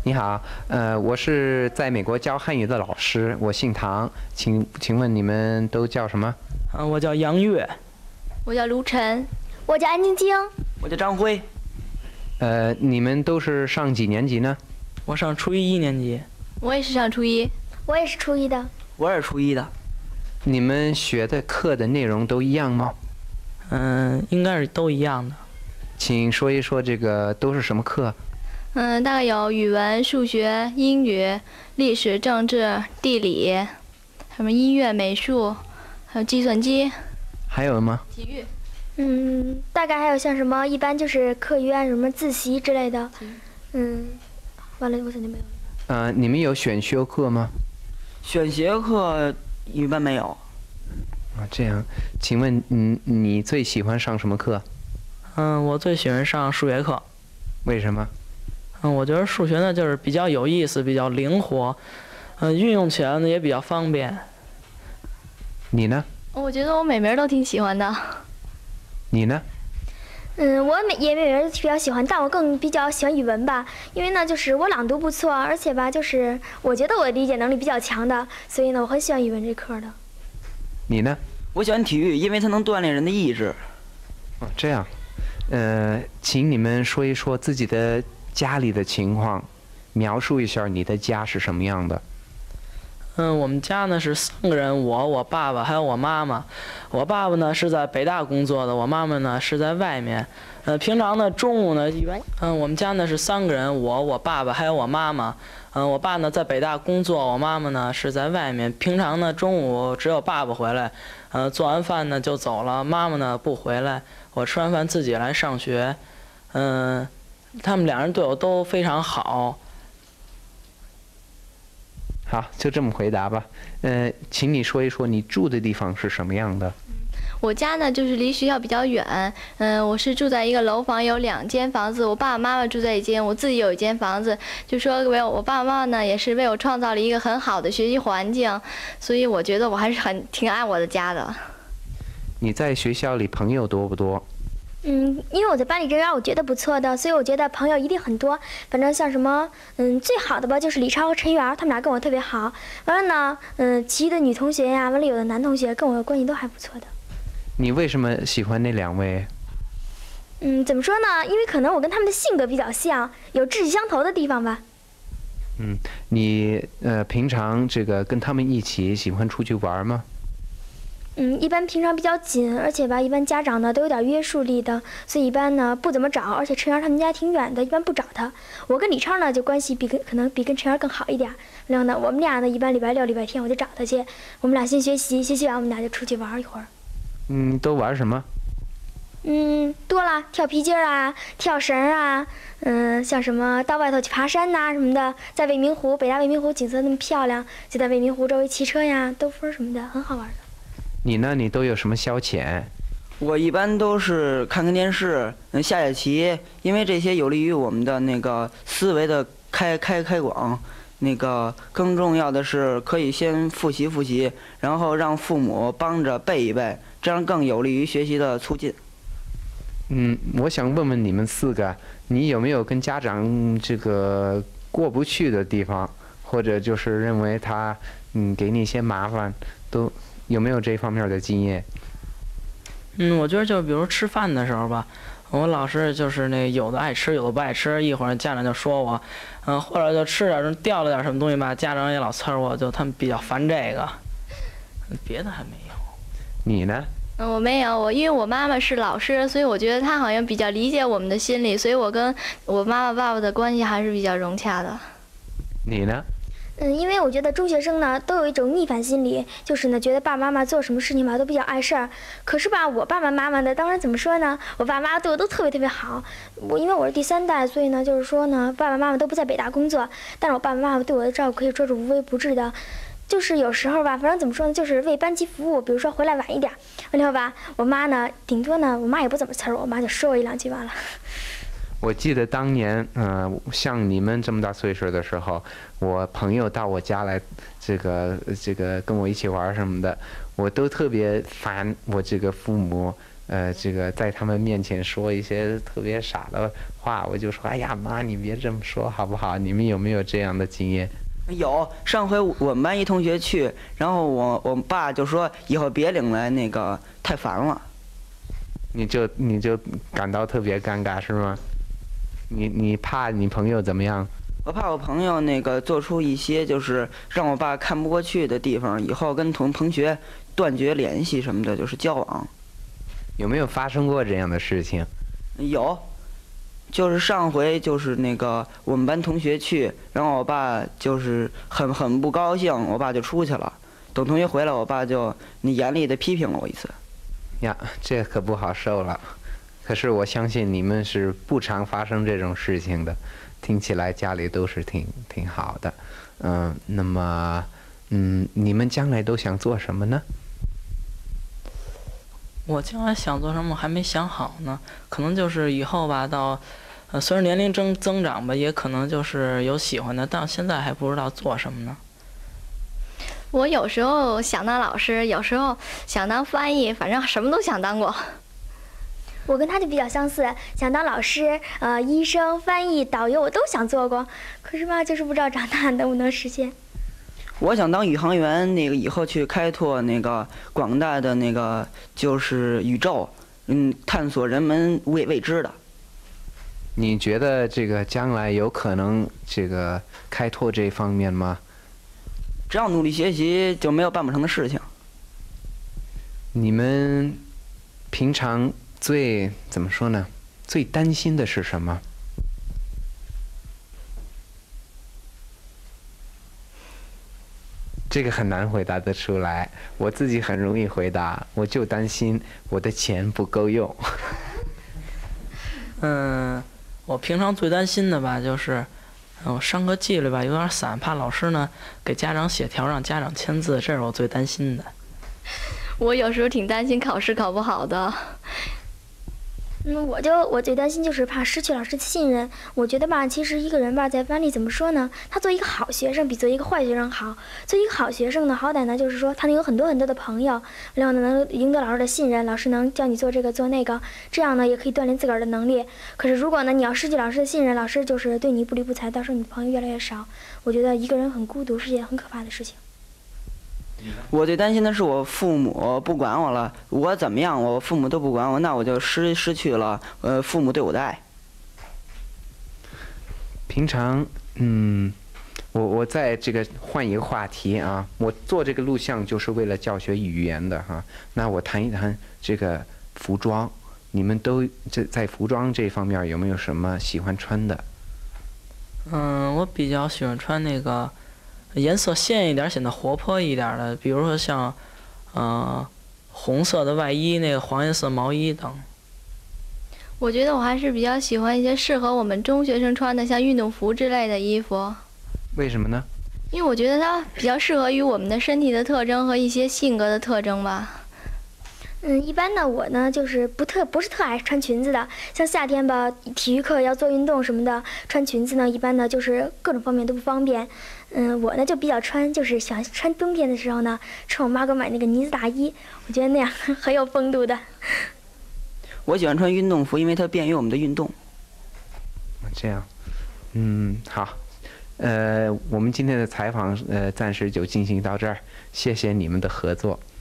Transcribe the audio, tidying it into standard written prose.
你好，我是在美国教汉语的老师，我姓唐，请问你们都叫什么？ 我叫杨月， 我叫卢晨， 我叫安晶晶， 我叫张辉。 你们都是上几年级呢？ 我上初一年级。 我也是上初一。 我也是初一的。 我也是初一的。 你们学的课的内容都一样吗？ 应该是都一样的。 请说一说这个都是什么课？ 大概有语文、数学、英语、历史、政治、地理，什么音乐、美术，还有计算机。 还有吗？ 体育。 大概还有像什么，一般就是课余啊，什么自习之类的。完了，我想就没有了。 你们有选修课吗？ 选学课一般没有。 这样，请问你最喜欢上什么课？ 我最喜欢上数学课。 为什么？ 我觉得数学呢就是比较有意思，比较灵活，运用起来呢也比较方便。 你呢？ 我觉得我每门都挺喜欢的。 你呢？ 我每门比较喜欢，但我更比较喜欢语文吧，因为呢就是我朗读不错，而且吧就是我觉得我的理解能力比较强的，所以呢我很喜欢语文这科的。 你呢？ 我喜欢体育，因为它能锻炼人的意志。 这样，请你们说一说自己的家里的情况，描述一下你的家是什么样的。 我们家呢是3个人，我爸爸还有我妈妈。我爸爸呢是在北大工作的，我妈妈呢是在外面。平常呢中午呢一般，我们家呢是3个人，我爸爸还有我妈妈。我爸呢在北大工作，我妈妈呢是在外面。平常呢中午只有爸爸回来，做完饭呢就走了，妈妈呢不回来。我吃完饭自己来上学。他们2人对我都非常好。 好，就这么回答吧。请你说一说你住的地方是什么样的？ 我家呢就是离学校比较远，我是住在一个楼房，有2间房子，我爸爸妈妈住在一间，我自己有一间房子。就说我爸爸妈妈呢也是为我创造了一个很好的学习环境，所以我觉得我还是挺爱我的家的。 你在学校里朋友多不多？ 因为我在班里这边我觉得不错的，所以我觉得朋友一定很多。反正像什么，最好的吧就是李超和陈媛，他们俩跟我特别好。完了呢，其余的女同学呀，完了有的男同学跟我关系都还不错的。 你为什么喜欢那2位？ 怎么说呢？因为可能我跟他们的性格比较像，有志趣相投的地方吧。 你平常这个跟他们一起喜欢出去玩吗？ 一般平常比较紧，而且吧，一般家长呢都有点约束力的，所以一般呢不怎么找。而且陈媛他们家挺远的，一般不找他。我跟李超呢就关系可能比跟陈媛更好一点。然后呢，我们俩呢一般礼拜6、礼拜天我就找他去，我们俩先学习，学习完我们俩就出去玩一会儿。 都玩什么？ 多了，跳皮筋啊，跳绳啊，像什么到外头去爬山呐、什么的，在未名湖，北大未名湖景色那么漂亮，就在未名湖周围骑车呀、兜风什么的，很好玩的。 你呢？你都有什么消遣？ 我一般都是看看电视，下下棋，因为这些有利于我们的那个思维的开广。更重要的是可以先复习，然后让父母帮着背一背，这样更有利于学习的促进。 我想问问你们4个，你有没有跟家长这个过不去的地方，或者就是认为他给你一些麻烦，都有没有这方面的经验？ 我觉得就比如吃饭的时候吧，我老是就是有的爱吃，有的不爱吃，一会儿家长就说我，或者就吃点掉了点什么东西吧，家长也老呲儿我，就他们比较烦这个，别的还没有。 你呢？ 我没有，因为我妈妈是老师，所以我觉得她好像比较理解我们的心理，所以我跟我妈妈爸爸的关系还是比较融洽的。 你呢？ 因为我觉得中学生呢都有一种逆反心理，就是呢觉得爸爸妈妈做什么事情吧都比较碍事儿。可是吧，我爸爸妈妈呢，当然怎么说呢，我爸妈对我都特别好。因为我是第3代，所以呢就是说呢，爸爸妈妈都不在北大工作，但是我爸爸妈妈对我的照顾可以说是无微不至的。就是有时候吧，反正怎么说呢，就是为班级服务。比如说回来晚一点，完了吧，我妈呢，顶多呢，我妈也不怎么呲儿我妈就说我1、2句完了。 我记得当年，像你们这么大岁数的时候，我朋友到我家来，这个跟我一起玩什么的，我都特别烦我这个父母， 这个在他们面前说一些特别傻的话，我就说，哎呀妈，你别这么说好不好？你们有没有这样的经验？ 有，上回我们班一同学去，然后我爸就说以后别领来，那个太烦了。 你就感到特别尴尬是吗？你怕你朋友怎么样？ 我怕我朋友那个做出一些就是让我爸看不过去的地方，以后跟同学断绝联系什么的，就是交往。 有没有发生过这样的事情？ 有，就是上回就是那个我们班同学去，然后我爸就是很不高兴，我爸就出去了。等同学回来，我爸就严厉的批评了我一次。 呀，这可不好受了。可是我相信你们是不常发生这种事情的，听起来家里都是挺好的。那么，你们将来都想做什么呢？ 我将来想做什么还没想好呢，可能就是以后吧，到，虽然年龄增长吧，也可能就是有喜欢的，但现在还不知道做什么呢。 我有时候想当老师，有时候想当翻译，反正什么都想当过。 我跟他就比较相似，想当老师、医生、翻译、导游，我都想做过。可是吧，就是不知道长大能不能实现。 我想当宇航员，那个以后去开拓那个广大的那个就是宇宙，探索人们未知的。 你觉得这个将来有可能这个开拓这方面吗？ 只要努力学习，就没有办不成的事情。 你们平常怎么说呢？最担心的是什么？这个很难回答得出来，我自己很容易回答，我就担心我的钱不够用。 我平常最担心的吧，就是我上课纪律吧有点散，怕老师呢给家长写条让家长签字，这是我最担心的。 我有时候挺担心考试考不好的。 我最担心就是怕失去老师的信任。我觉得吧，其实一个人吧，在班里怎么说呢？他做一个好学生比做一个坏学生好。做一个好学生呢，好歹呢就是说他能有很多的朋友，然后呢能赢得老师的信任，老师能叫你做这个做那个，这样呢也可以锻炼自个儿的能力。可是如果呢你要失去老师的信任，老师就是对你不理不睬，到时候你朋友越来越少。我觉得一个人很孤独是件很可怕的事情。 我最担心的是我父母不管我了，我怎么样，我父母都不管我，那我就失去了父母对我的爱。 平常，我在这个换一个话题啊，我做这个录像就是为了教学语言的哈。那我谈一谈这个服装，你们都在服装这方面有没有什么喜欢穿的？ 我比较喜欢穿那个颜色鲜一点、显得活泼一点的，比如说像，红色的外衣、那个黄颜色毛衣等。 我觉得我还是比较喜欢一些适合我们中学生穿的，像运动服之类的衣服。 为什么呢？ 因为我觉得它比较适合于我们的身体的特征和一些性格的特征吧。 一般呢，我呢就是不是特爱穿裙子的。像夏天吧，体育课要做运动什么的，穿裙子呢，一般呢就是各种方面都不方便。我呢就比较就是喜欢穿冬天的时候呢，穿我妈给我买那个呢子大衣，我觉得那样很有风度的。 我喜欢穿运动服，因为它便于我们的运动。 这样，好，我们今天的采访暂时就进行到这儿，谢谢你们的合作。